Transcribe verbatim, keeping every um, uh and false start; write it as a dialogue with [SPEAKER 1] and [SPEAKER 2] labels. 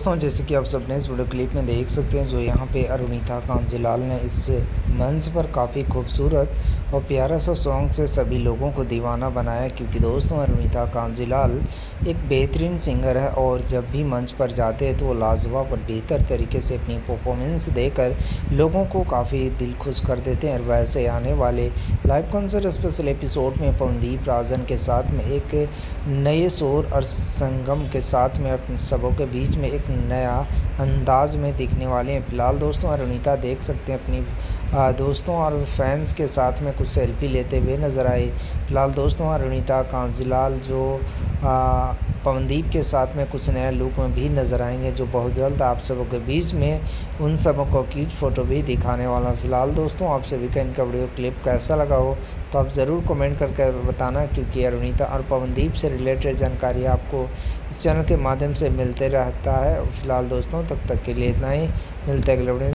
[SPEAKER 1] दोस्तों, जैसे कि आप सबने इस वीडियो क्लिप में देख सकते हैं, जो यहाँ पे अरुणिता कांजीलाल ने इस मंच पर काफ़ी खूबसूरत और प्यारा सा सॉन्ग से सभी लोगों को दीवाना बनाया। क्योंकि दोस्तों, अरुणिता कांजीलाल एक बेहतरीन सिंगर है और जब भी मंच पर जाते हैं तो वो लाजवाब और बेहतर तरीके से अपनी परफॉर्मेंस देकर लोगों को काफ़ी दिल खुश कर देते हैं। और वैसे आने वाले लाइव कॉन्सर्ट स्पेशल एपिसोड में पवनदीप राजन के साथ में एक नए शोर और संगम के साथ में अपने सबों के बीच में एक नया अंदाज में दिखने वाले हैं। फ़िलहाल दोस्तों, अरुणिता देख सकते हैं अपनी आ, दोस्तों और फैंस के साथ में कुछ सेल्फी लेते हुए नज़र आए। फ़िलहाल दोस्तों, अरुणिता कांजीलाल जो आ, पवनदीप के साथ में कुछ नया लुक में भी नज़र आएंगे, जो बहुत जल्द आप सबों के बीच में उन सबों को क्यूट फ़ोटो भी दिखाने वाला। फ़िलहाल दोस्तों, आप सभी का इनका वीडियो क्लिप कैसा लगा हो तो आप ज़रूर कमेंट करके बताना, क्योंकि अरुणिता और पवनदीप से रिलेटेड जानकारी आपको इस चैनल के माध्यम से मिलते रहता है। फ़िलहाल दोस्तों, तब तक के लिए इतना ही। मिलते हैं अगले वीडियो।